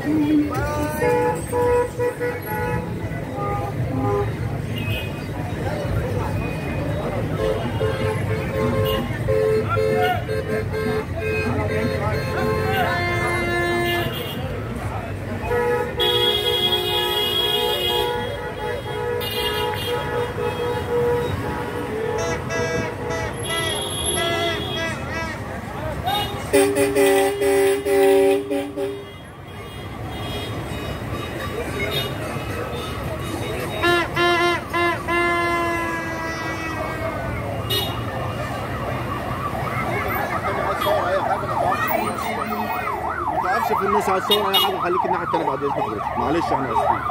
ما تعرفش في الناس عايز تصور اي حاجه، خليك الناحيه الثانيه بعد اذنك. معلش احنا اسفين.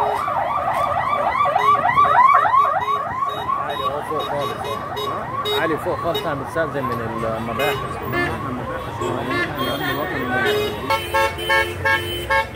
عالي اهو فوق خالص، عالي فوق خالص. انا بتستأذن من المباحث.